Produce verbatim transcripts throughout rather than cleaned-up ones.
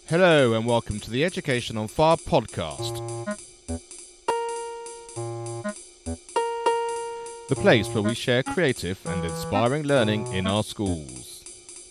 Hello and welcome to the Education on Fire podcast. The place where we share creative and inspiring learning in our schools.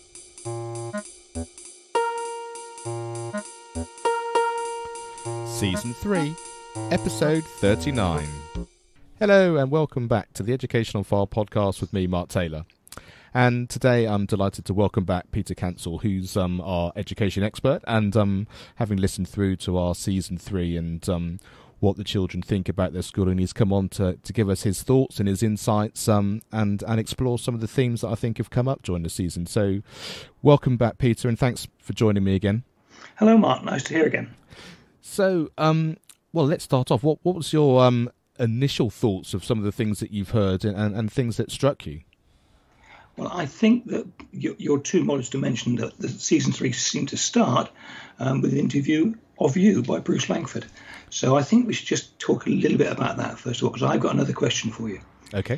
Season three, Episode thirty-nine. Hello and welcome back to the Education on Fire podcast with me, Mark Taylor. And today I'm delighted to welcome back Peter Cansell, who's um, our education expert, and um, having listened through to our season three and um, what the children think about their schooling, he's come on to, to give us his thoughts and his insights um, and, and explore some of the themes that I think have come up during the season. So welcome back, Peter, and thanks for joining me again. Hello, Mark. Nice to hear again. So, um, well, let's start off. What, what was your um, initial thoughts of some of the things that you've heard and, and, and things that struck you? Well, I think that you're too modest to mention that the season three seemed to start um, with an interview of you by Bruce Langford. So I think we should just talk a little bit about that first of all, because I've got another question for you. Okay.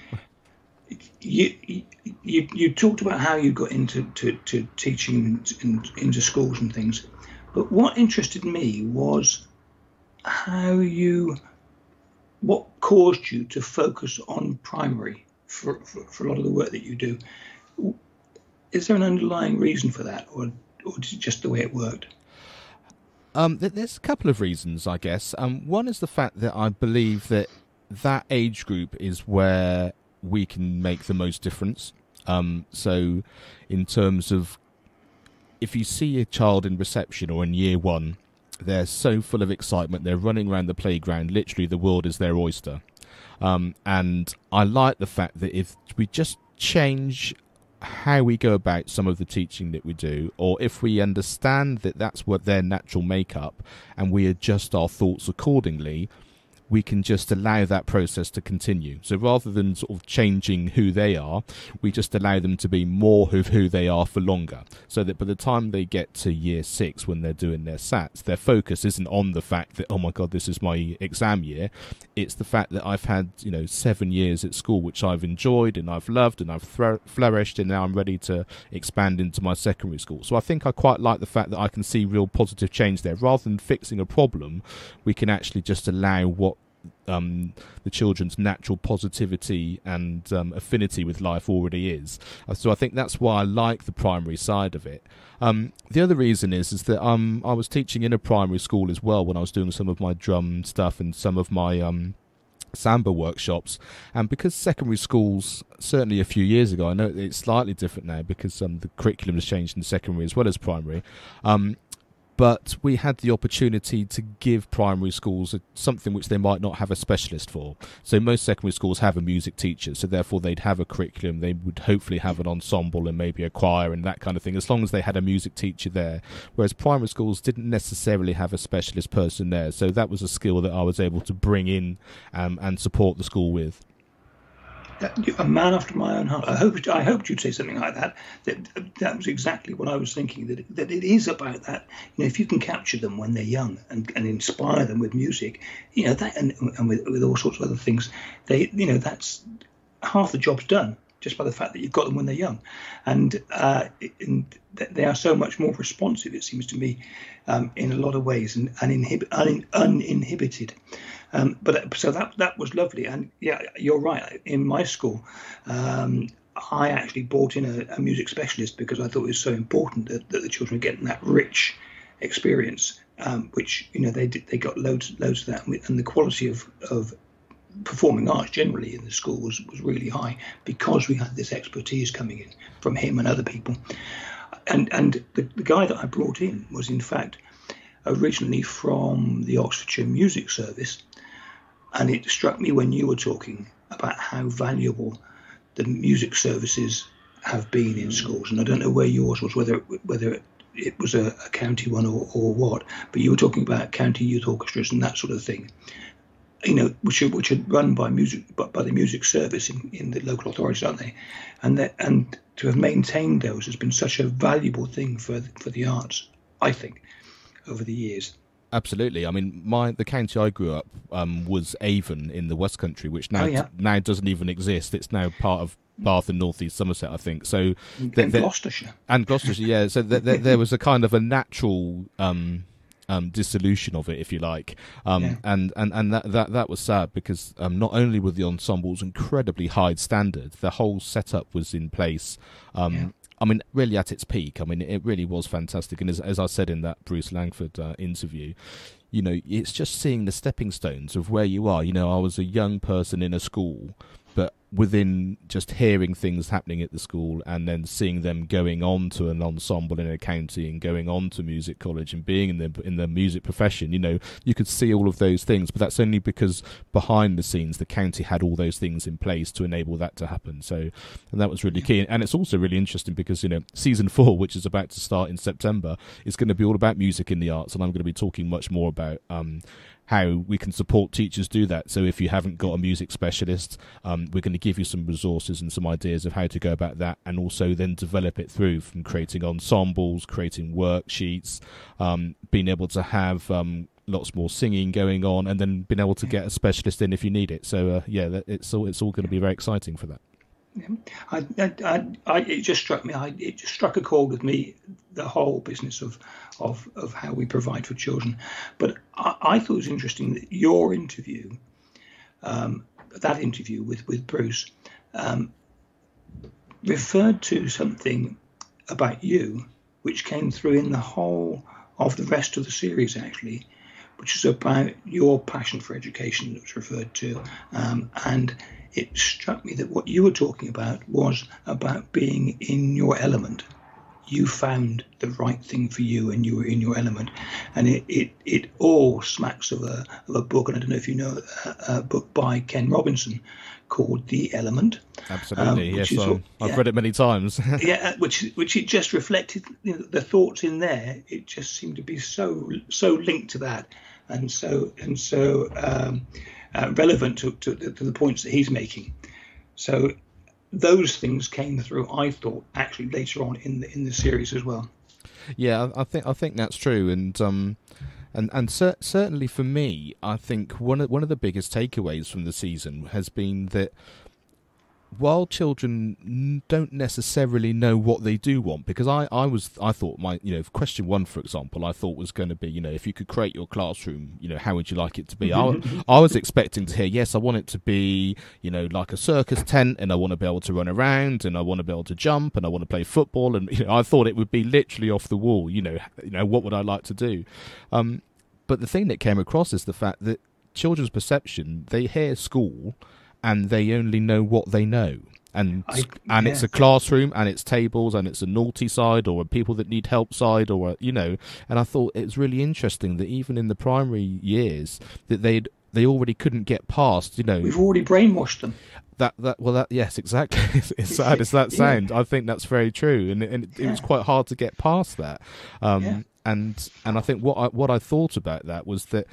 You you, you talked about how you got into to, to teaching in, into schools and things, but what interested me was how you, what caused you to focus on primary for, for, for a lot of the work that you do. Is there an underlying reason for that, or or is it just the way it worked? Um, there's a couple of reasons, I guess. Um, one is the fact that I believe that that age group is where we can make the most difference. Um, so in terms of, if you see a child in reception or in year one, they're so full of excitement, they're running around the playground, literally the world is their oyster. Um, and I like the fact that if we just change how we go about some of the teaching that we do, or if we understand that that's what their natural makeup and we adjust our thoughts accordingly, we can just allow that process to continue. So rather than sort of changing who they are, we just allow them to be more of who they are for longer. So that by the time they get to year six, when they're doing their S A Ts, their focus isn't on the fact that, oh my God, this is my exam year. It's the fact that I've had, you know, seven years at school, which I've enjoyed and I've loved and I've thr- flourished, and now I'm ready to expand into my secondary school. So I think I quite like the fact that I can see real positive change there. Rather than fixing a problem, we can actually just allow what Um, the children's natural positivity and um, affinity with life already is. Uh, so I think that's why I like the primary side of it. Um, the other reason is is that um, I was teaching in a primary school as well when I was doing some of my drum stuff and some of my um, samba workshops. And because secondary schools, certainly a few years ago, I know it's slightly different now because um, the curriculum has changed in secondary as well as primary, um, but we had the opportunity to give primary schools a, something which they might not have a specialist for. So most secondary schools have a music teacher, so therefore they'd have a curriculum. They would hopefully have an ensemble and maybe a choir and that kind of thing, as long as they had a music teacher there. Whereas primary schools didn't necessarily have a specialist person there. So that was a skill that I was able to bring in um, and support the school with. A man after my own heart. I hoped I hoped you'd say something like that. That that was exactly what I was thinking. That that it is about that. You know, if you can capture them when they're young and, and inspire them with music, you know that, and, and with with all sorts of other things, they you know that's half the job's done just by the fact that you've got them when they're young, and uh, in, they are so much more responsive. It seems to me, um, in a lot of ways, and, and inhib- un- uninhibited. Um, but so that that was lovely, and yeah, you're right. In my school, um, I actually brought in a, a music specialist because I thought it was so important that, that the children were getting that rich experience, um, which you know they did, they got loads loads of that, and the quality of, of performing arts generally in the school was, was really high because we had this expertise coming in from him and other people, and and the, the guy that I brought in was in fact originally from the Oxfordshire Music Service. And it struck me when you were talking about how valuable the music services have been in schools. And I don't know where yours was, whether it, whether it, it was a, a county one or, or what, but you were talking about county youth orchestras and that sort of thing, you know, which are, which are run by music by, by the music service in, in the local authorities, aren't they? And that, and to have maintained those has been such a valuable thing for for the arts, I think, over the years. Absolutely. I mean, my the county I grew up um, was Avon in the West Country, which now Oh, yeah. now doesn't even exist. It's now part of Bath and North East Somerset, I think. So And th- th- Gloucestershire. and Gloucestershire, yeah. So th- th- there was a kind of a natural um, um, dissolution of it, if you like, um, Yeah. and and and that, that that was sad because um, not only were the ensembles incredibly high standard, the whole setup was in place. Um, Yeah. I mean, really at its peak. I mean, it really was fantastic. And as, as I said in that Bruce Langford uh, interview, you know, it's just seeing the stepping stones of where you are. You know, I was a young person in a school, but within just hearing things happening at the school and then seeing them going on to an ensemble in a county and going on to music college and being in the in the music profession, you know, you could see all of those things, but that's only because behind the scenes the county had all those things in place to enable that to happen. So, and that was really key. And it's also really interesting because, you know, season four, which is about to start in September, is going to be all about music in the arts, and I'm going to be talking much more about um how we can support teachers do that. So if you haven't got a music specialist, um, we're going to give you some resources and some ideas of how to go about that, and also then develop it through from creating ensembles, creating worksheets, um, being able to have um, lots more singing going on, and then being able to get a specialist in if you need it. So uh, yeah, that, it's all it's all going to be very exciting for that. Yeah. I, I, I, I, it just struck me. I, it just struck a chord with me. The whole business of, of, of how we provide for children. But I, I thought it was interesting that your interview, um, that interview with with Bruce, um, referred to something about you, which came through in the whole of the rest of the series, actually, which is about your passion for education that was referred to, um, and. It struck me that what you were talking about was about being in your element. You found the right thing for you and you were in your element. And it, it, it all smacks of a, of a book, and I don't know if you know a, a book by Ken Robinson called The Element. Absolutely, um, yes. What, Um, I've yeah, read it many times. yeah, which which it just reflected, you know, the thoughts in there. It just seemed to be so so linked to that, and so and so um, uh, relevant to, to, to the points that he's making. So those things came through, I thought, actually later on in the in the series as well. Yeah, I I think I think that's true, and um, and and cer- certainly for me, I think one of one of the biggest takeaways from the season has been that while children n- don't necessarily know what they do want, because I, I was I thought my you know question one, for example, I thought was going to be, you know, if you could create your classroom, you know, how would you like it to be? I, I was expecting to hear, yes, I want it to be, you know, like a circus tent, and I want to be able to run around, and I want to be able to jump, and I want to play football, and you know, I thought it would be literally off the wall. You know, you know, what would I like to do? Um, but the thing that came across is the fact that children's perception, they hear school, and they only know what they know. And I, and yeah. it's a classroom, and it's tables, and it's a naughty side, or a people that need help side, or a, you know. And I thought it was really interesting that even in the primary years, that they'd they already couldn't get past, you know. We've already brainwashed them. That that well that yes exactly. It's sad as that sounds. Yeah. I think that's very true, and and it, it yeah. was quite hard to get past that. Um, yeah. And and I think what I what I thought about that was that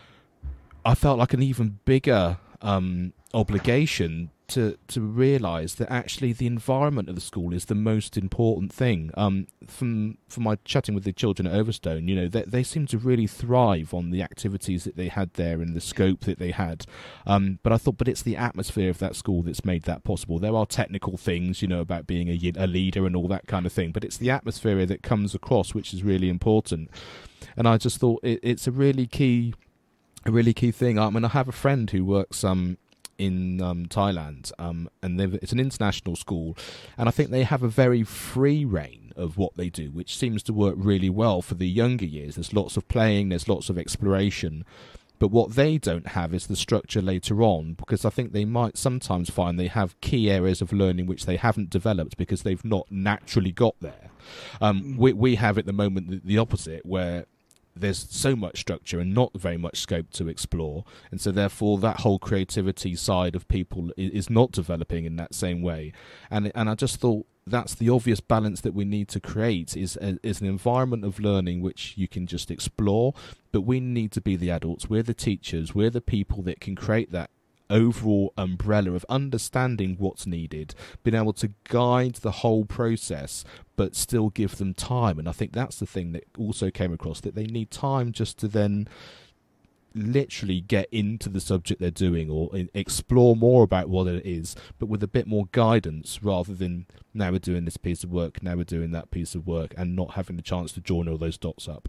I felt like an even bigger um, obligation to to realise that actually the environment of the school is the most important thing. Um, from from my chatting with the children at Overstone, you know, they they seem to really thrive on the activities that they had there and the scope that they had. Um, but I thought, but it's the atmosphere of that school that's made that possible. There are technical things, you know, about being a, a leader and all that kind of thing, but it's the atmosphere that comes across which is really important. And I just thought it, it's a really key, a really key thing. I mean, I have a friend who works um. in um, Thailand, um, and it's an international school, and I think they have a very free reign of what they do, which seems to work really well for the younger years. There's lots of playing, there's lots of exploration, but what they don't have is the structure later on, because I think they might sometimes find they have key areas of learning which they haven't developed because they've not naturally got there. Um, we, we have at the moment the, the opposite, where there's so much structure and not very much scope to explore, and so therefore that whole creativity side of people is not developing in that same way. And and I just thought that's the obvious balance that we need to create, is a, is an environment of learning which you can just explore, but we need to be the adults, we're the teachers, we're the people that can create that overall umbrella of understanding what's needed, being able to guide the whole process, but still give them time. And I think that's the thing that also came across, that they need time just to then literally get into the subject they're doing, or explore more about what it is, but with a bit more guidance, rather than now we're doing this piece of work, now we're doing that piece of work, and not having the chance to join all those dots up.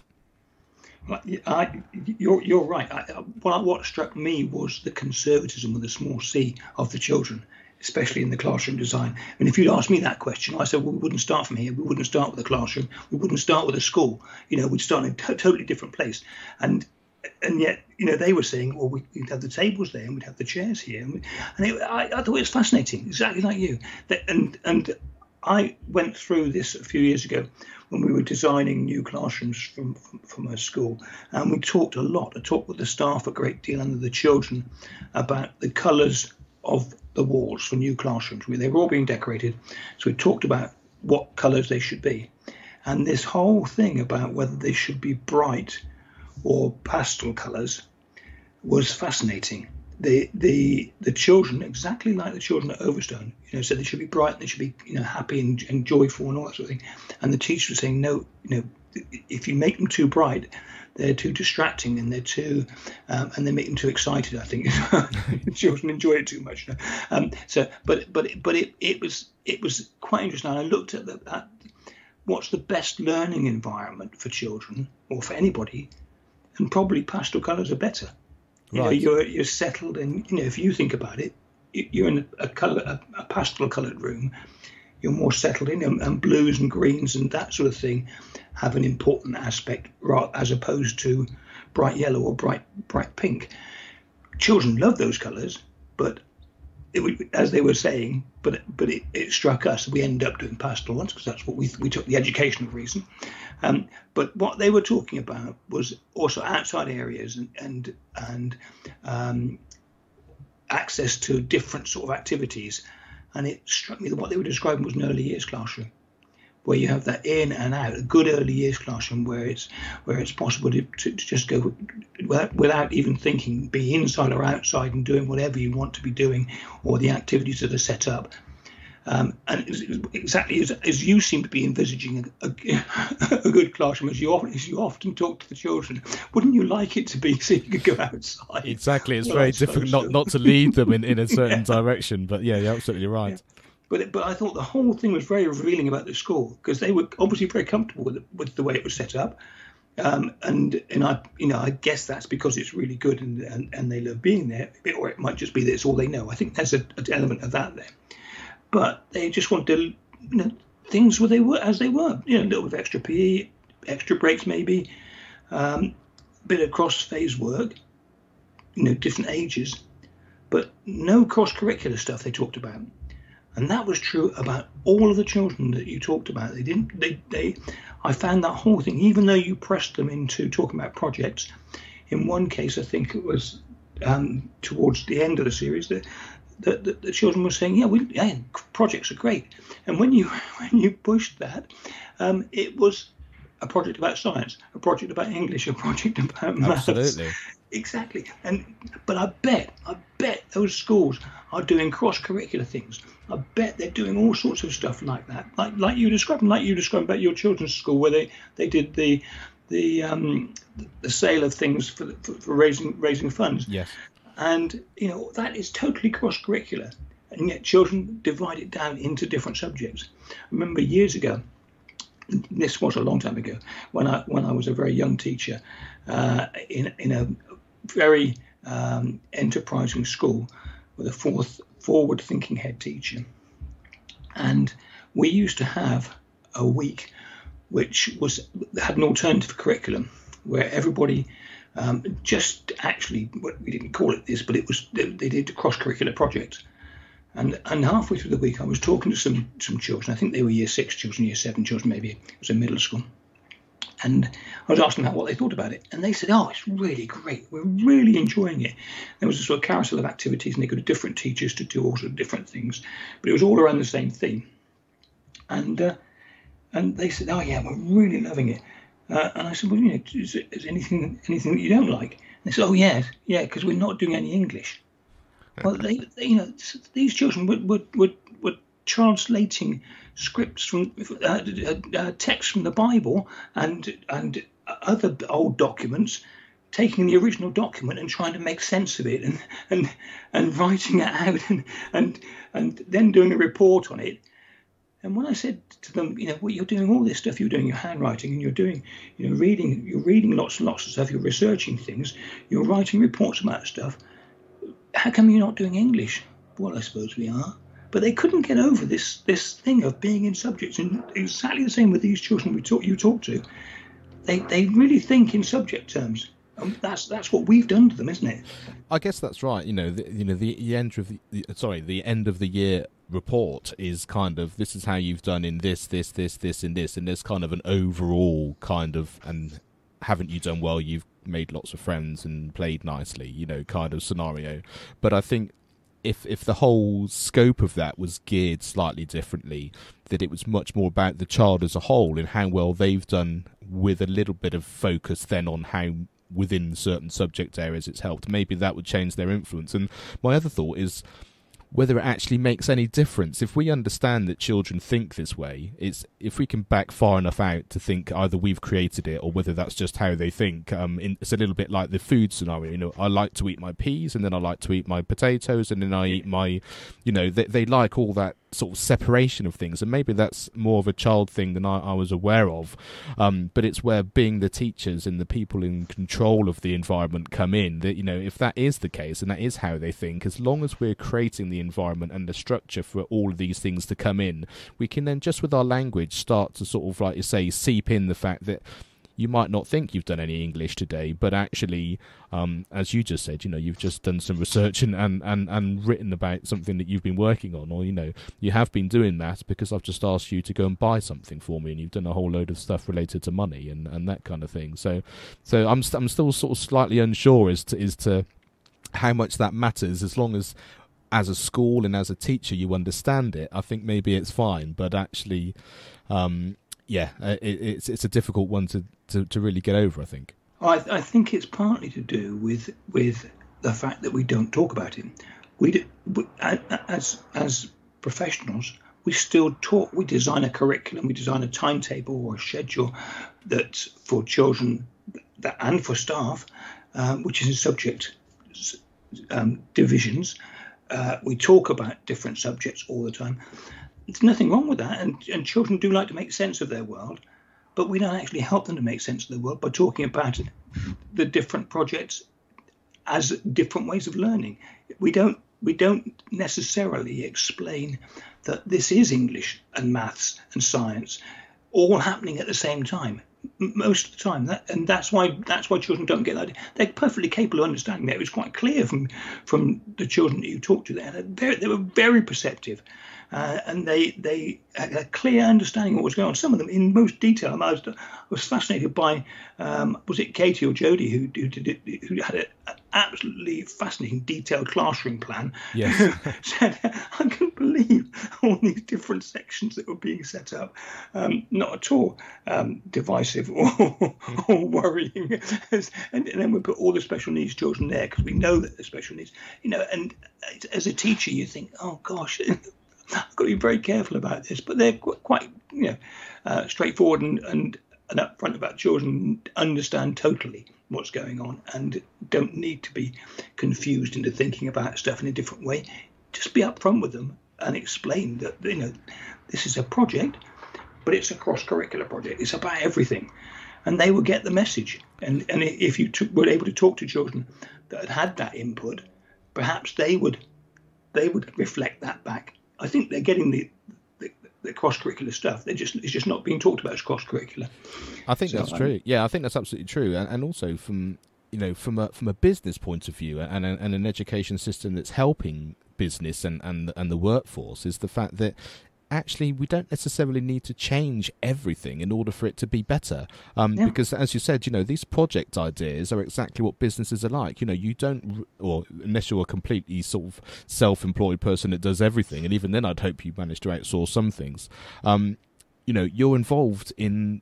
I, you're, you're right. I, what, what struck me was the conservatism with a small c of the children, especially in the classroom design. I mean, if you'd asked me that question, I said, well, we wouldn't start from here. We wouldn't start with a classroom. We wouldn't start with a school. You know, we'd start in a to- totally different place. And and yet, you know, they were saying, well, we'd have the tables there and we'd have the chairs here. And, we, and it, I, I thought it was fascinating, exactly like you. That, and and I went through this a few years ago when we were designing new classrooms from, from, from our school. And we talked a lot. I talked with the staff a great deal and the children about the colours of the walls for new classrooms. They were all being decorated. So we talked about what colours they should be. And this whole thing about whether they should be bright or pastel colours was fascinating. The the the children, exactly like the children at Overstone, you know, said they should be bright, they should be, you know, happy and, and joyful and all that sort of thing. And the teacher was saying, no, you know, if you make them too bright, they're too distracting and they're too, um, and they make them too excited. I think the children enjoy it too much. Um, so, but but but it it was it was quite interesting. I looked at, the, at what's the best learning environment for children or for anybody, and probably pastel colours are better. You Right. know, you're you're settled, and you know, if you think about it, you're in a color, a, a pastel-coloured room. You're more settled in, and, and blues and greens and that sort of thing have an important aspect, as opposed to bright yellow or bright bright pink. Children love those colours, but it would, as they were saying, but but it, it struck us. We ended up doing pastel ones because that's what we we took the educational reason. Um, but what they were talking about was also outside areas and and, and um, access to different sort of activities. And it struck me that what they were describing was an early years classroom, where you have that in and out, a good early years classroom where it's where it's possible to, to, to just go without, without even thinking, be inside or outside and doing whatever you want to be doing, or the activities that are set up. Um, and it was, it was exactly as, as you seem to be envisaging a, a, a good classroom, as you, often, as you often talk to the children. Wouldn't you like it to be so you could go outside? Exactly. It's well, very difficult not, not to lead them in, in a certain yeah. direction. But yeah, you're absolutely right. Yeah. But but I thought the whole thing was very revealing about the school, because they were obviously very comfortable with, it, with the way it was set up. Um, and and I you know I guess that's because it's really good and, and, and they love being there, or it might just be that it's all they know. I think there's a, an element of that there. But they just wanted to, you know, things where they were as they were. You know, a little bit of extra P E, extra breaks maybe, um, bit of cross-phase work, you know, different ages, but no cross-curricular stuff they talked about. And that was true about all of the children that you talked about. They didn't. They. They. I found that whole thing, even though you pressed them into talking about projects. In one case, I think it was um, towards the end of the series that. The, the, the children were saying, yeah, we, yeah, projects are great. And when you when you pushed that, um, it was a project about science, a project about English, a project about maths. Absolutely. Exactly. And but I bet, I bet those schools are doing cross-curricular things. I bet they're doing all sorts of stuff like that, like like you described, like you described about your children's school, where they, they did the the um, the sale of things for, for, for raising raising funds. Yes. And, you know, that is totally cross-curricular. And yet children divide it down into different subjects. I remember years ago, this was a long time ago, when I when I was a very young teacher uh, in, in a very um, enterprising school with a fourth forward-thinking head teacher. And we used to have a week which was had an alternative curriculum where everybody... Um, just actually, we didn't call it this, but it was they, they did cross-curricular projects, and and halfway through the week, I was talking to some some children. I think they were year six children, year seven children, maybe it was a middle school, and I was asking them what they thought about it, and they said, "Oh, it's really great. We're really enjoying it." There was a sort of carousel of activities, and they got different teachers to do all sorts of different things, but it was all around the same theme, and uh, and they said, "Oh yeah, we're really loving it." Uh, and I said, well, you know, is, is anything anything that you don't like? And they said, oh, yeah, yeah, because we're not doing any English. Well, they, they, you know, these children were were, were, were translating scripts from uh, uh, texts from the Bible and and other old documents, taking the original document and trying to make sense of it, and and, and writing it out, and, and and then doing a report on it. And when I said to them, you know, well, you're doing all this stuff, you're doing your handwriting, and you're doing, you know, reading, you're reading lots and lots of stuff, you're researching things, you're writing reports about stuff. How come you're not doing English? Well, I suppose we are. But they couldn't get over this this thing of being in subjects, and exactly the same with these children we talk, you talk to. They they really think in subject terms. Um, that's that's what we've done to them, isn't it? I guess that's right. You know, the, you know, the, the end of the, the sorry, the end of the year report is kind of, this is how you've done in this, this, this, this, and this, and there's kind of an overall kind of, and haven't you done well? You've made lots of friends and played nicely, you know, kind of scenario. But I think if if the whole scope of that was geared slightly differently, that it was much more about the child as a whole and how well they've done, with a little bit of focus then on how within certain subject areas it's helped, maybe that would change their influence. And my other thought is whether it actually makes any difference. If we understand that children think this way, it's if we can back far enough out to think either we've created it or whether that's just how they think. Um, in, it's a little bit like the food scenario. You know, I like to eat my peas, and then I like to eat my potatoes, and then I eat my, you know, they, they like all that sort of separation of things, and maybe that's more of a child thing than I, I was aware of. Um, but it's where being the teachers and the people in control of the environment come in. That, you know, if that is the case and that is how they think, as long as we're creating the environment and the structure for all of these things to come in, we can then just with our language start to sort of, like you say, seep in the fact that you might not think you've done any English today, but actually, um, as you just said, you know, you've just done some research and, and, and, and written about something that you've been working on, or, you know, you have been doing that because I've just asked you to go and buy something for me, and you've done a whole load of stuff related to money and, and that kind of thing. So, so I'm st- I'm still sort of slightly unsure as to as to how much that matters. As long as, as a school and as a teacher, you understand it, I think maybe it's fine. But actually, um, yeah, it, it's it's a difficult one to, to, to really get over, I think. I, I think it's partly to do with with the fact that we don't talk about it. We, do, we as as professionals, we still talk. We design a curriculum, we design a timetable or a schedule that's for children that, and for staff, um, which is in subject um, divisions. Uh, we talk about different subjects all the time. There's nothing wrong with that, and, and children do like to make sense of their world, but we don't actually help them to make sense of the world by talking about the different projects as different ways of learning. We don't we don't necessarily explain that this is English and maths and science all happening at the same time. Most of the time, that, and that's why that's why children don't get that. They're perfectly capable of understanding that. It was quite clear from from the children that you talked to there. They're very, they were very perceptive, uh, and they they had a clear understanding of what was going on. Some of them in most detail. I was, I was fascinated by um, was it Katie or Jodie who who did it, who had an absolutely fascinating detailed classroom plan. Yes, said I couldn't believe all these different sections that were being set up. Um, not at all um, divisive or, or worrying, and, and then we put all the special needs children there because we know that they're special needs, you know. And as a teacher, you think, oh gosh, I've got to be very careful about this, but they're quite, you know, uh, straightforward and, and and upfront about children, understand totally what's going on and don't need to be confused into thinking about stuff in a different way. Just be upfront with them and explain that, you know, this is a project, but it's a cross-curricular project. It's about everything, and they will get the message. And and if you t- were able to talk to children that had had that input, perhaps they would they would reflect that back. I think they're getting the the, the cross-curricular stuff. They're just it's just not being talked about as cross-curricular. I think so, that's um, true. Yeah, I think that's absolutely true. And, and also from you know from a from a business point of view and a, and an education system that's helping business and and and the workforce is the fact that actually we don't necessarily need to change everything in order for it to be better, um, yeah. because as you said, you know, these project ideas are exactly what businesses are like. You know, you don't, or unless you're a completely sort of self-employed person that does everything, and even then I'd hope you manage to outsource some things, um, you know, you're involved in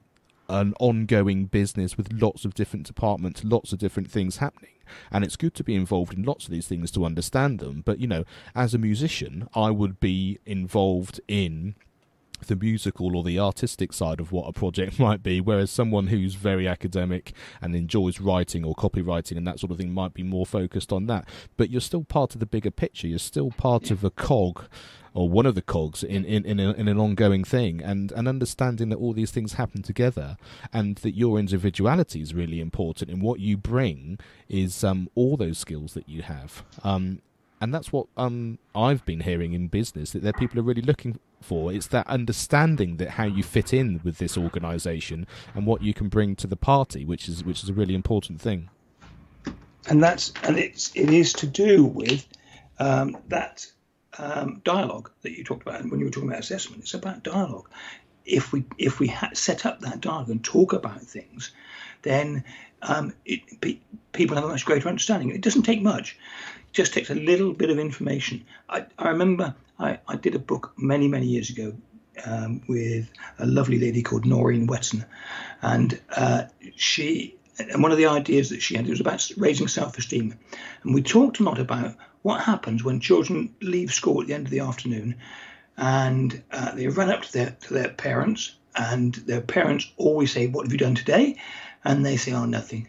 an ongoing business with lots of different departments, lots of different things happening. And it's good to be involved in lots of these things to understand them. But, you know, as a musician, I would be involved in the musical or the artistic side of what a project might be, whereas someone who's very academic and enjoys writing or copywriting and that sort of thing might be more focused on that. But you're still part of the bigger picture. You're still part of a cog, or one of the cogs in in in, a, in an ongoing thing, and and understanding that all these things happen together, and that your individuality is really important, and what you bring is um all those skills that you have. Um, and that's what um I've been hearing in business, that there people are really looking for. It's that understanding that how you fit in with this organisation and what you can bring to the party, which is which is a really important thing. And that's and it's it is to do with um, that um, dialogue that you talked about when you were talking about assessment. It's about dialogue. If we if we ha- set up that dialogue and talk about things, then um, it, pe- people have a much greater understanding. It doesn't take much. It just takes a little bit of information. I, I remember I, I did a book many, many years ago um, with a lovely lady called Noreen Wetson. And uh, she, and one of the ideas that she had, it was about raising self-esteem. And we talked a lot about what happens when children leave school at the end of the afternoon and uh, they run up to their, to their parents, and their parents always say, "What have you done today?" And they say, "Oh, nothing."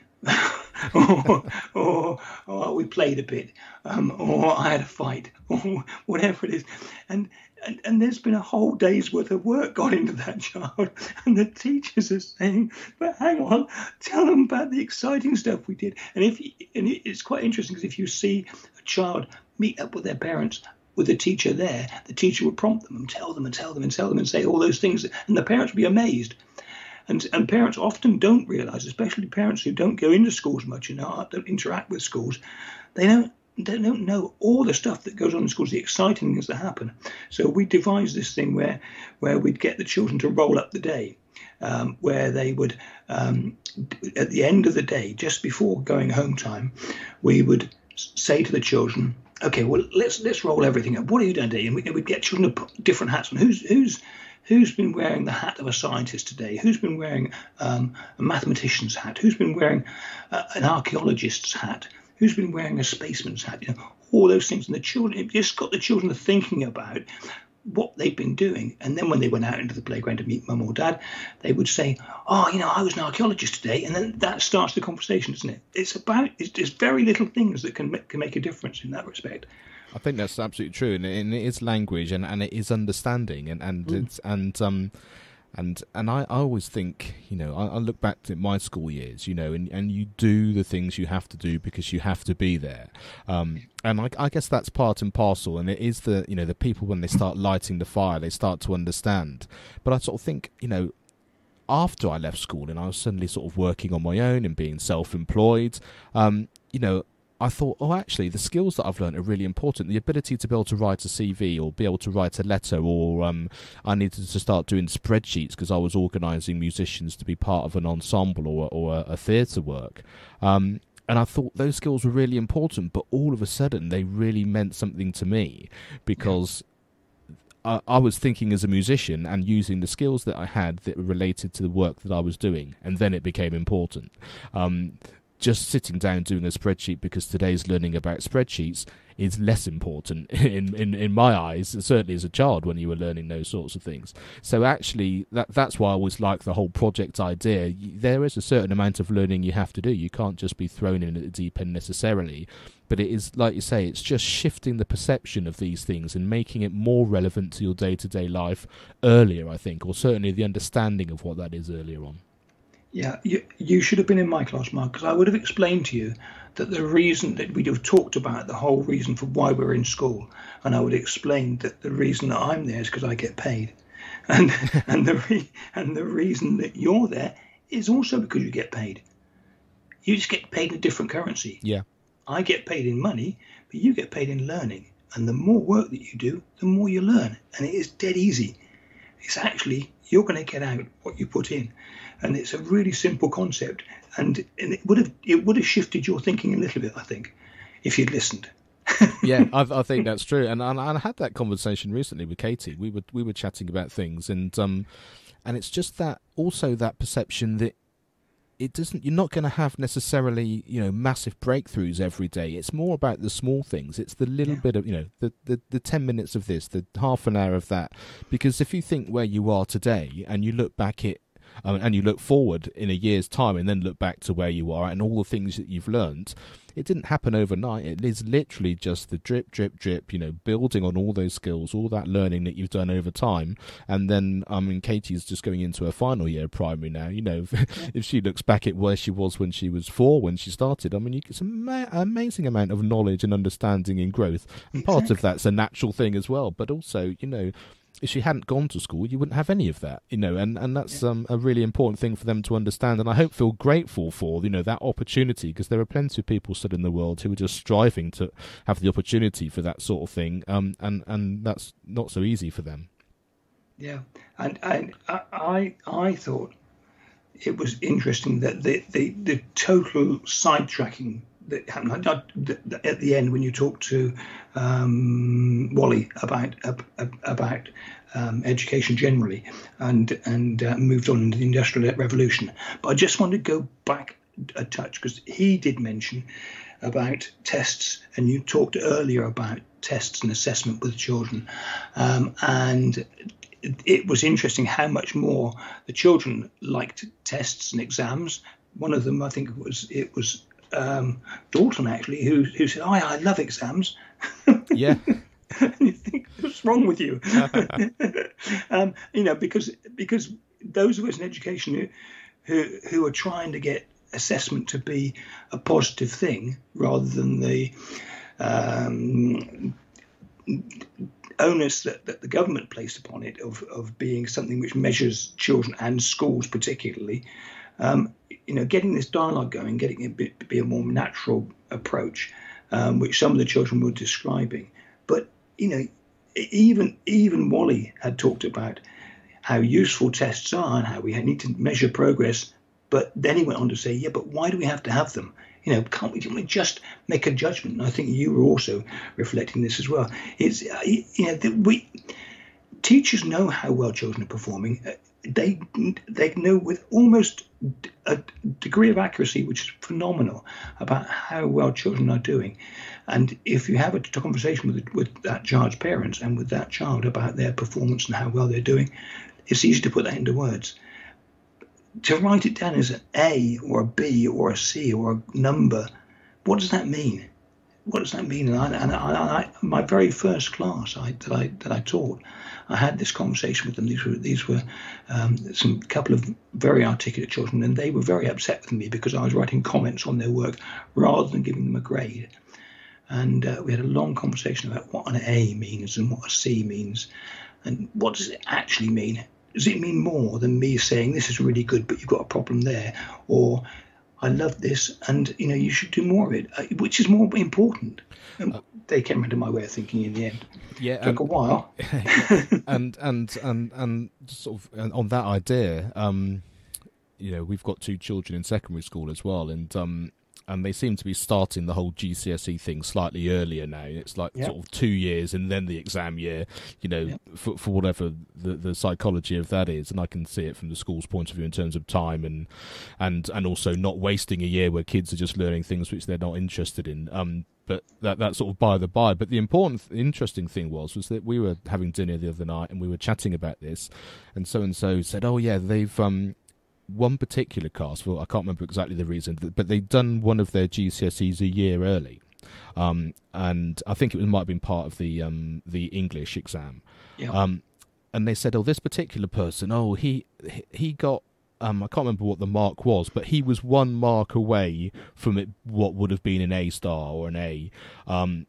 or, or, or we played a bit, um, or I had a fight, or whatever it is. And, and and there's been a whole day's worth of work gone into that child. And the teachers are saying, "But hang on, tell them about the exciting stuff we did." And if and it's quite interesting, because if you see a child meet up with their parents, with the teacher there, the teacher would prompt them and tell them and tell them and tell them and say all those things. And the parents would be amazed. And, and parents often don't realise, especially parents who don't go into schools much and don't interact with schools, they don't they don't know all the stuff that goes on in schools, the exciting things that happen. So we devised this thing where where we'd get the children to roll up the day, um, where they would, um, at the end of the day, just before going home time, we would say to the children, "Okay, well, let's let's roll everything up. What have you done today?" And we, we'd get children to put different hats on. Who's who's Who's been wearing the hat of a scientist today? Who's been wearing um, a mathematician's hat? Who's been wearing uh, an archaeologist's hat? Who's been wearing a spaceman's hat? You know, all those things. And the children, it just got the children thinking about what they've been doing. And then when they went out into the playground to meet mum or dad, they would say, "Oh, you know, I was an archaeologist today." And then that starts the conversation, isn't it? It's about, it's just very little things that can make, can make a difference in that respect. I think that's absolutely true, and it, and it is language, and, and it is understanding, and and mm. it's and um and and I, I always think, you know, I, I look back to my school years, you know, and, and you do the things you have to do because you have to be there, um and I, I guess that's part and parcel, and it is the, you know, the people, when they start lighting the fire, they start to understand. But I sort of think, you know, after I left school and I was suddenly sort of working on my own and being self-employed, um you know, I thought, oh, actually, the skills that I've learned are really important. The ability to be able to write a C V, or be able to write a letter, or um, I needed to start doing spreadsheets because I was organising musicians to be part of an ensemble or, or a, a theatre work. Um, and I thought those skills were really important, but all of a sudden they really meant something to me, because I, I was thinking as a musician and using the skills that I had that were related to the work that I was doing, and then it became important. Um, Just sitting down doing a spreadsheet because today's learning about spreadsheets is less important in, in, in my eyes, certainly as a child when you were learning those sorts of things. So actually, that that's why I always like the whole project idea. There is a certain amount of learning you have to do. You can't just be thrown in at the deep end necessarily. But it is, like you say, it's just shifting the perception of these things and making it more relevant to your day-to-day life earlier, I think, or certainly the understanding of what that is earlier on. Yeah, you, you should have been in my class, Mark, because I would have explained to you that the reason that we'd have talked about the whole reason for why we're in school, and I would explain that the reason that I'm there is because I get paid, and and the re, and the reason that you're there is also because you get paid. You just get paid in a different currency. Yeah, I get paid in money, but you get paid in learning, and the more work that you do, the more you learn, and it is dead easy. It's actually, you're going to get out what you put in. And it's a really simple concept, and, and it would have it would have shifted your thinking a little bit, I think, if you'd listened. Yeah, I, I think that's true, and, and I had that conversation recently with Katie. We were we were chatting about things, and um, and it's just that also that perception that it doesn't, you're not going to have necessarily, you know, massive breakthroughs every day. It's more about the small things. It's the little yeah. bit of, you know, the, the, the ten minutes of this, the half an hour of that. Because if you think where you are today and you look back at, um, and you look forward in a year's time and then look back to where you are and all the things that you've learned, it didn't happen overnight. It is literally just the drip, drip, drip, you know, building on all those skills, all that learning that you've done over time. And then, I mean, Katie's just going into her final year of primary now. You know, if, if she looks back at where she was when she was four, when she started, I mean, you get some ma- amazing amount of knowledge and understanding and growth. And Exactly. part of that's a natural thing as well. But also, you know, if she hadn't gone to school, you wouldn't have any of that, you know, and, and that's Yeah. um, a really important thing for them to understand. And I hope feel grateful for, you know, that opportunity, because there are plenty of people still in the world who are just striving to have the opportunity for that sort of thing. Um, and, and that's not so easy for them. Yeah. And, and I, I, I thought it was interesting that the, the, the total sidetracking that happened I, I, at the end when you talked to um, Wally about about um, education generally and and uh, moved on into the Industrial Revolution. But I just want to go back a touch, because he did mention about tests, and you talked earlier about tests and assessment with children, um, and it, it was interesting how much more the children liked tests and exams. One of them, I think, was it was. Um, Dalton actually, who who said, "Oh, I love exams." Yeah. And you think, what's wrong with you? um, you know, because because those of us in education who, who who are trying to get assessment to be a positive thing rather than the um, onus that, that the government placed upon it of of being something which measures children and schools particularly. Um, you know, getting this dialogue going, getting it to be, be a more natural approach, um, which some of the children were describing. But, you know, even even Wally had talked about how useful tests are and how we need to measure progress. But then he went on to say, yeah, but why do we have to have them? You know, can't we, can't we just make a judgment? And I think you were also reflecting this as well. It's, you know, that we teachers know how well children are performing. They they know with almost a degree of accuracy which is phenomenal about how well children are doing. And if you have a conversation with with that child's parents and with that child about their performance and how well they're doing, it's easy to put that into words. To write it down as an A or a B or a C or a number, what does that mean? What does that mean? And, I, and I, I, my very first class I, that I that I taught, I had this conversation with them. These were these were um, some couple of very articulate children, and they were very upset with me because I was writing comments on their work rather than giving them a grade. And uh, we had a long conversation about what an A means and what a C means, and what does it actually mean? Does it mean more than me saying this is really good, but you've got a problem there, or I love this, and you know you should do more of it. Which is more important? And uh, they came into my way of thinking in the end. Yeah, it took um, a while. and and and and sort of on that idea, um, you know, we've got two children in secondary school as well, and um, and they seem to be starting the whole G C S E thing slightly earlier now. It's like yep. sort of two years and then the exam year, you know, yep. for, for whatever the, the psychology of that is. And I can see it from the school's point of view in terms of time and and and also not wasting a year where kids are just learning things which they're not interested in. Um, but that that's sort of by the by. But the important, interesting thing was was that we were having dinner the other night and we were chatting about this, and so and so said, "Oh yeah, they've um." one particular class, well, I can't remember exactly the reason, but they'd done one of their G C S Es a year early, um, and I think it might have been part of the um, the English exam. Yeah. Um, and they said, "Oh, this particular person, oh, he he got." Um, I can't remember what the mark was, but he was one mark away from it, what would have been an A star or an A. Um,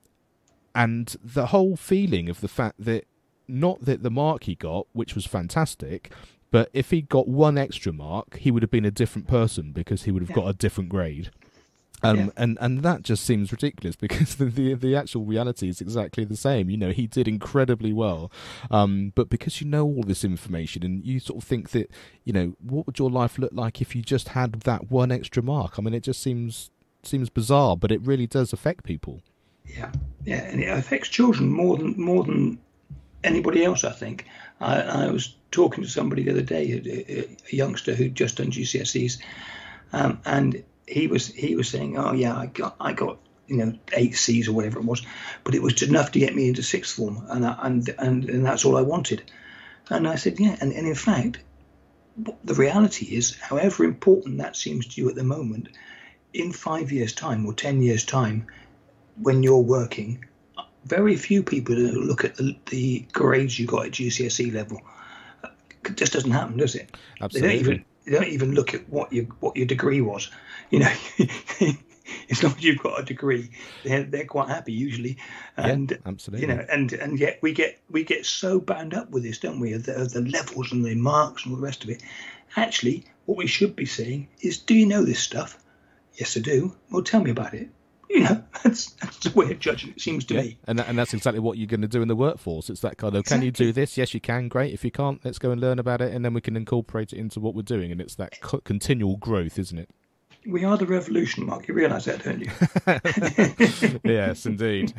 and the whole feeling of the fact that, not that the mark he got, which was fantastic, but if he got one extra mark, he would have been a different person because he would have yeah. got a different grade. Um, yeah. and, and that just seems ridiculous because the, the the actual reality is exactly the same. You know, he did incredibly well. Um, but because you know all this information and you sort of think that, you know, what would your life look like if you just had that one extra mark? I mean, it just seems seems bizarre, but it really does affect people. Yeah, yeah, and it affects children more than more than anybody else, I think. I, I was talking to somebody the other day, a, a youngster who'd just done G C S Es, um, and he was he was saying, "Oh yeah, I got I got you know eight C's or whatever it was, but it was enough to get me into sixth form, and I, and and and that's all I wanted." And I said, "Yeah," and, and in fact, the reality is, however important that seems to you at the moment, in five years' time or ten years' time, when you're working, very few people look at the, the grades you got at G C S E level. It just doesn't happen, does it? Absolutely. They don't even they don't even look at what your what your degree was. You know, as long as you've got a degree, they're they're quite happy usually. And yeah, absolutely. You know, and and yet we get we get so bound up with this, don't we? Of the, of the levels and the marks and all the rest of it. Actually, what we should be saying is, do you know this stuff? Yes, I do. Well, tell me about it. You know, that's, that's the way of judging it, seems to yeah. me. And that, and that's exactly what you're going to do in the workforce. It's that kind of, exactly. Can you do this? Yes, you can. Great. If you can't, let's go and learn about it, and then we can incorporate it into what we're doing. And it's that co- continual growth, isn't it? We are the revolution, Mark. You realise that, don't you? Yes, indeed.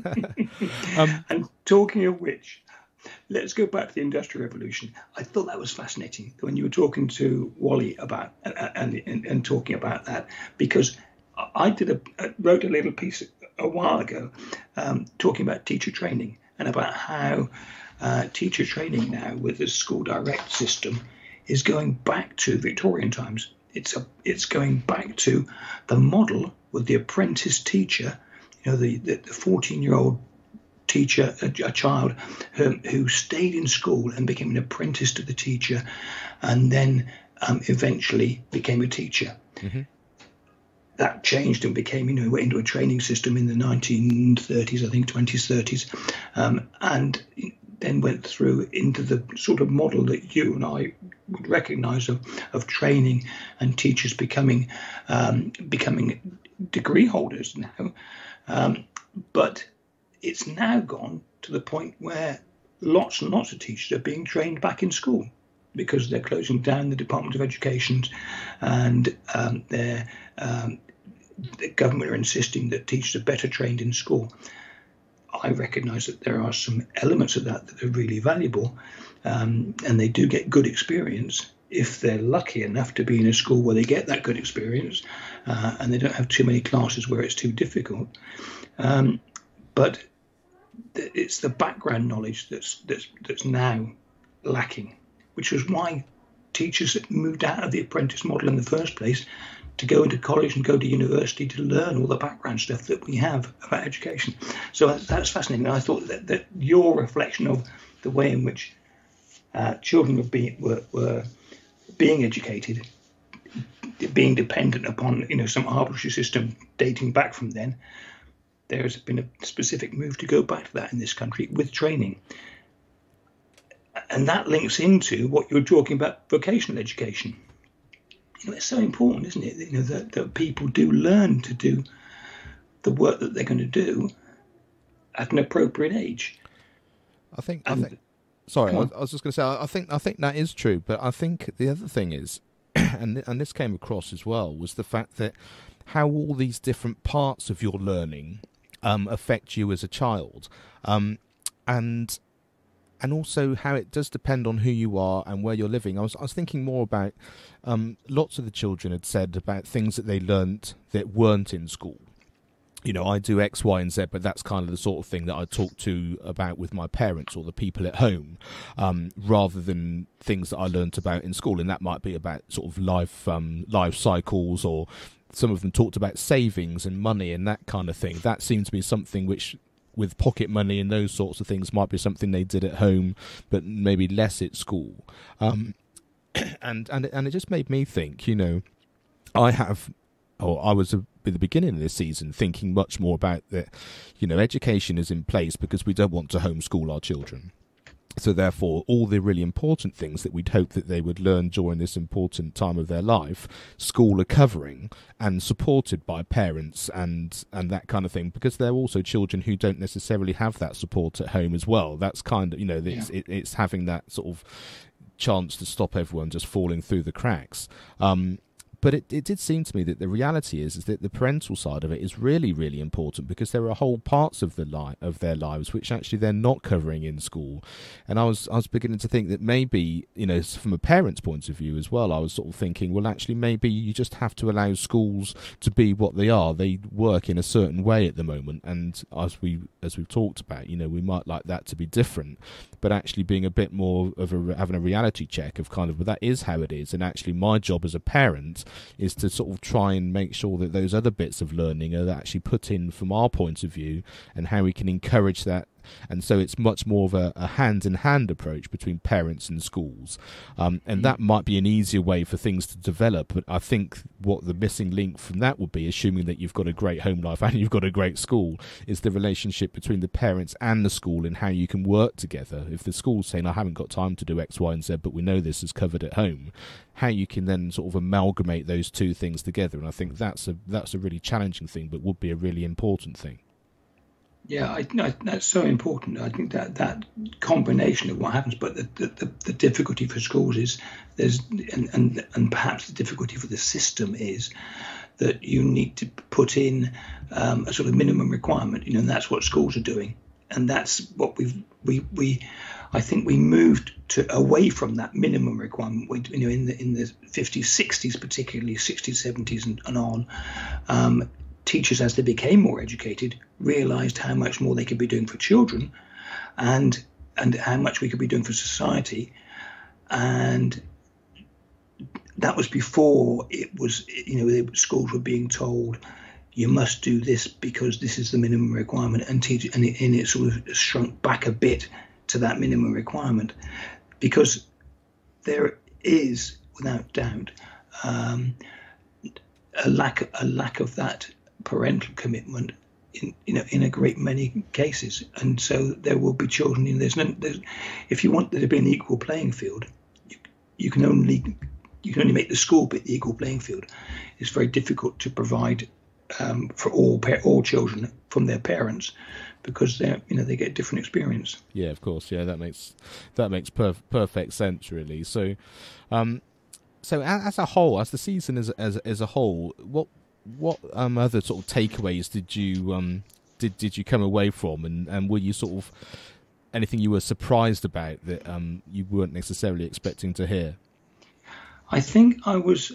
um, and talking of which, let's go back to the Industrial Revolution. I thought that was fascinating when you were talking to Wally about and and, and talking about that, because I did a wrote a little piece a while ago um, talking about teacher training and about how uh, teacher training now with the school direct system is going back to Victorian times. It's a it's going back to the model with the apprentice teacher, you know, the the fourteen year old teacher, a, a child who, who stayed in school and became an apprentice to the teacher, and then um, eventually became a teacher. Mm-hmm. That changed and became, you know, went into a training system in the nineteen thirties, I think, twenties, thirties, um, and then went through into the sort of model that you and I would recognise of, of training and teachers becoming um, becoming degree holders now. Um, but it's now gone to the point where lots and lots of teachers are being trained back in school because they're closing down the Department of Education, and um, they're um, the government are insisting that teachers are better trained in school. I recognise that there are some elements of that that are really valuable, um, and they do get good experience if they're lucky enough to be in a school where they get that good experience, uh, and they don't have too many classes where it's too difficult. Um, but th- it's the background knowledge that's that's that's now lacking, which was why teachers moved out of the apprentice model in the first place, to go into college and go to university to learn all the background stuff that we have about education. So that's fascinating. And I thought that, that your reflection of the way in which uh, children were being, were, were being educated, being dependent upon, you know, some arbitrary system dating back from then, there's been a specific move to go back to that in this country with training. And that links into what you were talking about, vocational education. You know, it's so important, isn't it? You know, that, that people do learn to do the work that they're going to do at an appropriate age. I think. And, I think. Sorry, I, I was just going to say. I think. I think that is true. But I think the other thing is, and and this came across as well, was the fact that how all these different parts of your learning um, affect you as a child, um, and. And also how it does depend on who you are and where you're living. I was I was thinking more about um, lots of the children had said about things that they learnt that weren't in school. You know, I do X, Y, and Z, but that's kind of the sort of thing that I talk to about with my parents or the people at home, um, rather than things that I learnt about in school. And that might be about sort of life um, life cycles, or some of them talked about savings and money and that kind of thing. That seems to be something which, with pocket money and those sorts of things, might be something they did at home, but maybe less at school. Um, and and and it just made me think. You know, I have, or I was at the beginning of this season thinking much more about that. You know, education is in place because we don't want to homeschool our children. So therefore, all the really important things that we'd hope that they would learn during this important time of their life, school are covering and supported by parents and, and that kind of thing, because they're also children who don't necessarily have that support at home as well. That's kind of, you know, it's, yeah. it, it's having that sort of chance to stop everyone just falling through the cracks. Um, but it, it did seem to me that the reality is, is that the parental side of it is really, really important, because there are whole parts of the li- of their lives which actually they're not covering in school. And I was I was beginning to think that maybe, you know, from a parent's point of view as well, I was sort of thinking, well, actually, maybe you just have to allow schools to be what they are. They work in a certain way at the moment, and as we as we've talked about, you know, we might like that to be different, but actually being a bit more of a having a reality check of kind of, well, that is how it is, and actually my job as a parent is to sort of try and make sure that those other bits of learning are actually put in from our point of view, and how we can encourage that. And so it's much more of a, a hand-in-hand approach between parents and schools. Um, and that might be an easier way for things to develop. But I think what the missing link from that would be, assuming that you've got a great home life and you've got a great school, is the relationship between the parents and the school and how you can work together. If the school's saying, I haven't got time to do X, Y, and Z, but we know this is covered at home, how you can then sort of amalgamate those two things together. And I think that's a that's a really challenging thing, but would be a really important thing. Yeah, I, no, that's so important. I think that that combination of what happens, but the, the, the difficulty for schools is there's, and, and and perhaps the difficulty for the system is that you need to put in um, a sort of minimum requirement, you know, and that's what schools are doing, and that's what we've we we. I think we moved to away from that minimum requirement. We, you know, in the in the fifties, sixties, particularly sixties, seventies, and, and on. Um, Teachers, as they became more educated, realised how much more they could be doing for children, and and how much we could be doing for society, and that was before it was, you know, the schools were being told you must do this because this is the minimum requirement, and teach, and it, and it sort of shrunk back a bit to that minimum requirement, because there is, without doubt, um, a lack a lack of that parental commitment in, you know, in a great many cases, and so there will be children. You know, there's no, there's, if you want there to be an equal playing field, you, you can only you can only make the school bit the equal playing field. It's very difficult to provide um, for all all children from their parents, because they you know they get different experience. Yeah, of course. Yeah, that makes that makes perf- perfect sense, really. So, um, so as a whole, as the season as as as a whole, what what um other sort of takeaways did you um did did you come away from, and and were you sort of anything you were surprised about that um you weren't necessarily expecting to hear? I think I was.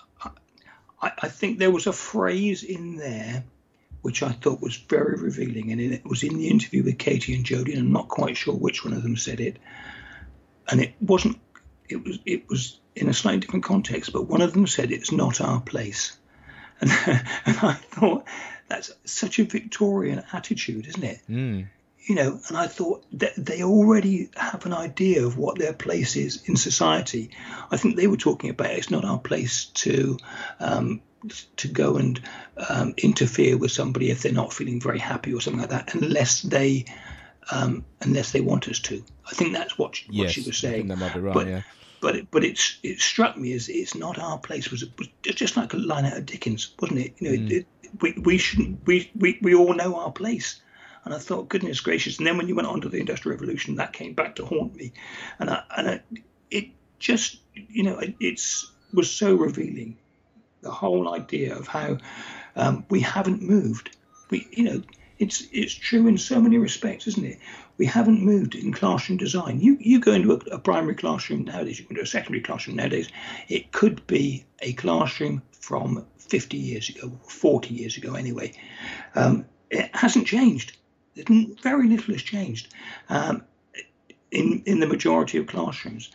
I, I think there was a phrase in there which I thought was very revealing, and it was in the interview with Katie and Jodie, and I'm not quite sure which one of them said it. And it wasn't. It was. It was in a slightly different context, but one of them said, "It's not our place." And, and I thought, that's such a Victorian attitude, isn't it? Mm. You know, and I thought that they already have an idea of what their place is in society. I think they were talking about it's not our place to um, to go and um, interfere with somebody if they're not feeling very happy or something like that, unless they um, unless they want us to. I think that's what she, yes, what she was saying. I think that might be right, but, yeah. But it, but it's it struck me as it's not our place. It was, it was just like a line out of Dickens, wasn't it? You know, mm. it, it, we we shouldn't we, we we all know our place. And I thought, goodness gracious! And then when you went on to the Industrial Revolution, that came back to haunt me. And I, and I, it just you know it it's, was so revealing. The whole idea of how um, we haven't moved. We you know it's it's true in so many respects, isn't it? We haven't moved in classroom design. You you go into a, a primary classroom nowadays, you go into a secondary classroom nowadays, it could be a classroom from fifty years ago, forty years ago anyway. Um, it hasn't changed. Very little has changed um, in, in the majority of classrooms.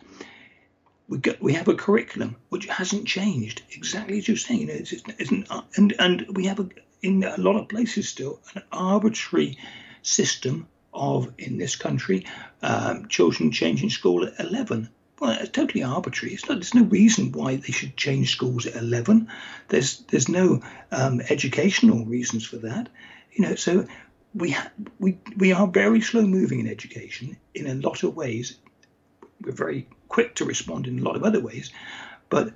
We got, we have a curriculum which hasn't changed, exactly as you're saying. You know, it's, it's an, and, and we have, a, in a lot of places still, an arbitrary system of, in this country, um, children changing school at eleven. Well, it's totally arbitrary. It's not, there's no reason why they should change schools at eleven. There's there's no um, educational reasons for that. You know, so we ha- we we are very slow moving in education in a lot of ways. We're very quick to respond in a lot of other ways, but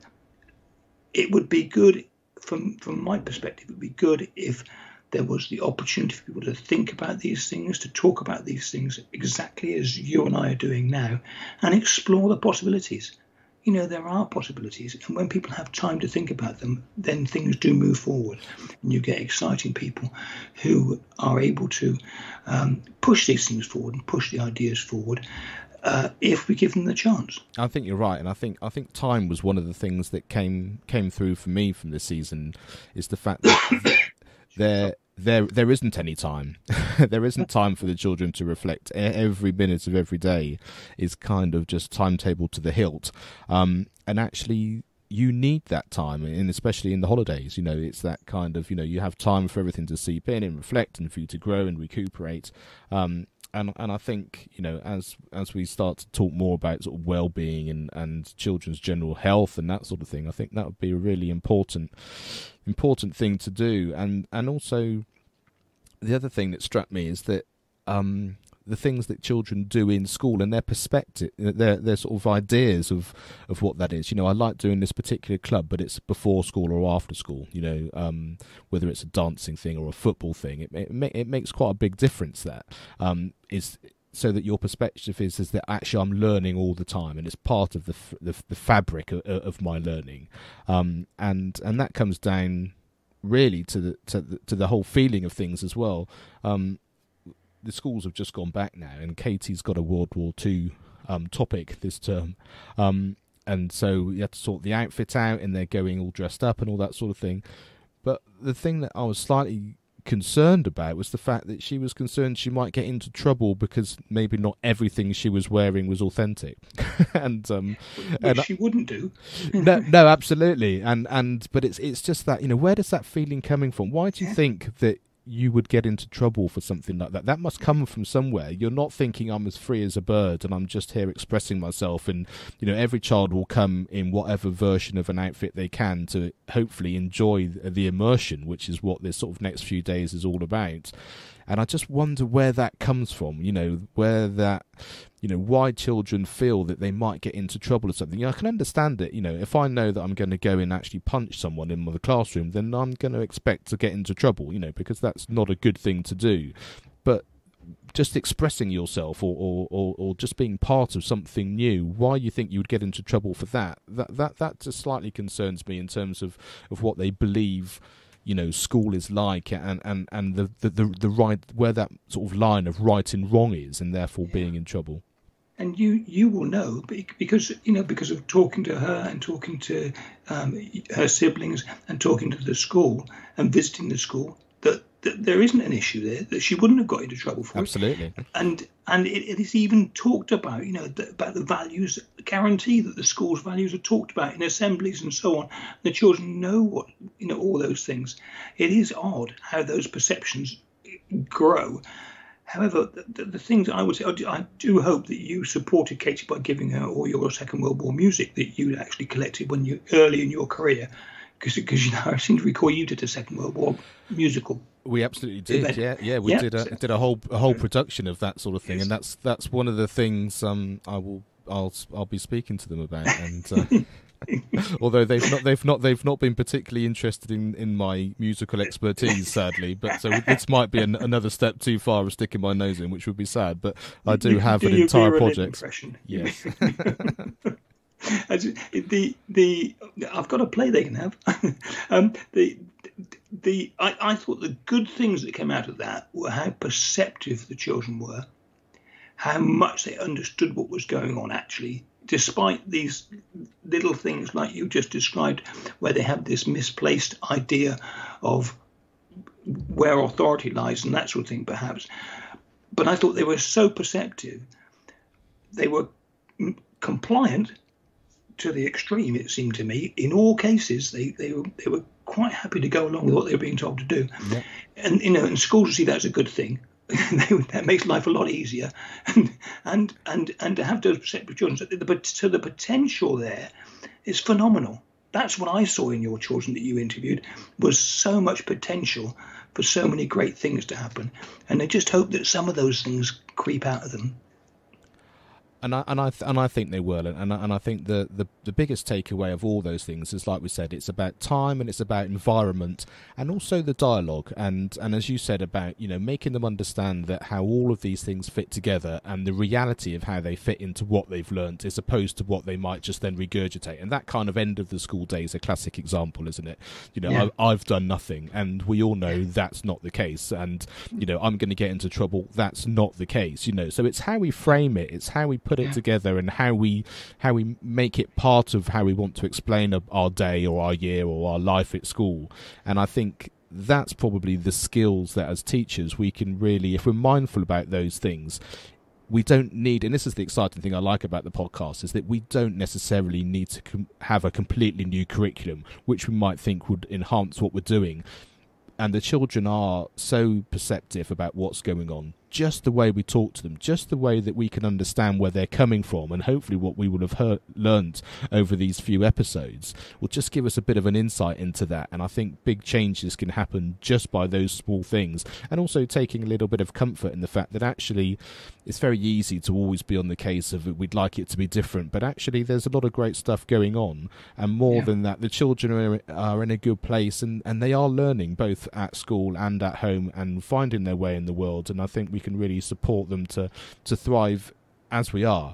it would be good from from my perspective. It would be good if there was the opportunity for people to think about these things, to talk about these things exactly as you and I are doing now, and explore the possibilities. you know, there are possibilities. And when people have time to think about them, then things do move forward. And you get exciting people who are able to um, push these things forward and push the ideas forward uh, if we give them the chance. I think you're right. And I think I think time was one of the things that came came through for me from this season, is the fact that there there there isn't any time. There isn't time for the children to reflect. Every minute of every day is kind of just timetable to the hilt. Um, and actually, you need that time, and especially in the holidays. You know, it's that kind of, you know, you have time for everything to seep in and reflect, and for you to grow and recuperate. Um, and and I think, you know, as as we start to talk more about sort of well-being and, and children's general health and that sort of thing, I think that would be a really important important thing to do. And and also, the other thing that struck me is that um, the things that children do in school and their perspective, their their sort of ideas of, of what that is. You know, I like doing this particular club, but it's before school or after school. You know, um, whether it's a dancing thing or a football thing, it it, it makes quite a big difference. That um, is so that your perspective is is that actually I'm learning all the time, and it's part of the the, the fabric of, of my learning, um, and and that comes down really to the to the, to the whole feeling of things as well. Um, the schools have just gone back now, and Katie's got a World War Two um, topic this term, um, and so you have to sort the outfit out, and they're going all dressed up and all that sort of thing. But the thing that I was slightly concerned about was the fact that she was concerned she might get into trouble because maybe not everything she was wearing was authentic. and um Which and she wouldn't do. no no absolutely and and but it's it's just that, you know, where does that feeling coming from? Why do you think that you would get into trouble for something like that? That must come from somewhere. You're not thinking I'm as free as a bird and I'm just here expressing myself, and, you know, every child will come in whatever version of an outfit they can to hopefully enjoy the immersion, which is what this sort of next few days is all about. And I just wonder where that comes from, you know, where that, you know, why children feel that they might get into trouble or something. You know, I can understand it. You know, if I know that I'm going to go and actually punch someone in the classroom, then I'm going to expect to get into trouble, you know, because that's not a good thing to do. But just expressing yourself or, or, or, or just being part of something new, why you think you would get into trouble for that, that, that, that just slightly concerns me in terms of, of what they believe, you know, school is like, and and and the, the the the right, where that sort of line of right and wrong is, and therefore yeah. being in trouble. And you you will know, because, you know, because of talking to her and talking to um, her siblings and talking to the school and visiting the school, that, that there isn't an issue there, that she wouldn't have got into trouble for. Absolutely. it. And and it, it is even talked about, you know, the, about the values, guarantee that the school's values are talked about in assemblies and so on. The children know what, you know, all those things. It is odd how those perceptions grow. However, the, the things I would say, I do hope that you supported Katie by giving her all your Second World War music that you actually collected when you early in your career, because because you know, I seem to recall you did a Second World War musical. We absolutely did, event. yeah, yeah. We yeah. did a did a whole a whole production of that sort of thing, yes. And that's that's one of the things um I will I'll I'll be speaking to them about, and. Uh, although they've not they've not they've not been particularly interested in, in my musical expertise, sadly, but so this might be an, another step too far of sticking my nose in, which would be sad. But I do have do an entire project. Impression. Yes. the the I've got a play they can have. um, the the I, I thought the good things that came out of that were how perceptive the children were, how much they understood what was going on actually. Despite these little things like you just described, where they have this misplaced idea of where authority lies and that sort of thing, perhaps. But I thought they were so perceptive. They were compliant to the extreme, it seemed to me. In all cases, they, they, were, they were quite happy to go along with what they were being told to do. Yeah. And, you know, in schools, see, that's a good thing. That makes life a lot easier, and and and and to have those perceptive children, so the, so the potential there is phenomenal. That's what I saw in your children that you interviewed, was so much potential for so many great things to happen, and I just hope that some of those things creep out of them. And I and I th- and I think they will, and I, and I think the, the the biggest takeaway of all those things is, like we said, it's about time and it's about environment and also the dialogue, and and as you said about, you know, making them understand that how all of these things fit together and the reality of how they fit into what they've learnt as opposed to what they might just then regurgitate. And that kind of end of the school day is a classic example, isn't it? You know, yeah. I, I've done nothing, and we all know that's not the case. And you know, I'm going to get into trouble. That's not the case. You know, so it's how we frame it. It's how we put it yeah. together, and how we how we make it part of how we want to explain a, our day or our year or our life at school. And I think that's probably the skills that as teachers we can really, if we're mindful about those things, we don't need, and this is the exciting thing I like about the podcast, is that we don't necessarily need to com- have a completely new curriculum, which we might think would enhance what we're doing. And the children are so perceptive about what's going on. Just the way we talk to them, just the way that we can understand where they're coming from, and hopefully what we will have heard, learned over these few episodes will just give us a bit of an insight into that. And I think big changes can happen just by those small things, and also taking a little bit of comfort in the fact that actually it's very easy to always be on the case of we'd like it to be different, but actually there's a lot of great stuff going on. And more yeah. than that, the children are, are in a good place, and, and they are learning both at school and at home and finding their way in the world. And I think we can really support them to to thrive as we are.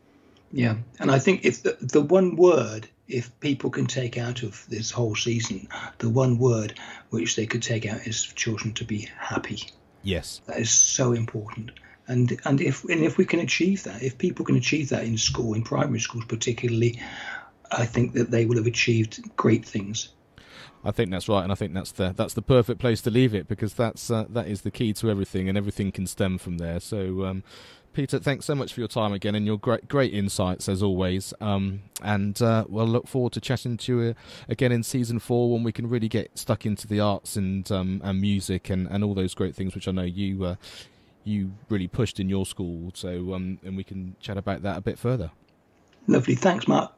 Yeah, and I think if the, the one word, if people can take out of this whole season, the one word which they could take out is for children to be happy. Yes, that is so important. And and if and if we can achieve that, if people can achieve that in school, in primary schools particularly, I think that they will have achieved great things. I think that's right, and I think that's the that's the perfect place to leave it, because that's uh, that is the key to everything, and everything can stem from there. So, um, Peter, thanks so much for your time again, and your great great insights as always. Um, and uh, we'll look forward to chatting to you again in season four, when we can really get stuck into the arts and um, and music and, and all those great things, which I know you uh, you really pushed in your school. So, um, and we can chat about that a bit further. Lovely, thanks, Mark.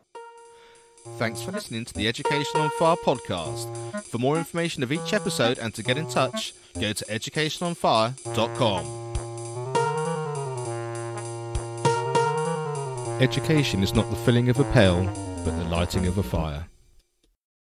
Thanks for listening to the Education on Fire podcast. For more information of each episode and to get in touch, go to education on fire dot com. Education is not the filling of a pail, but the lighting of a fire.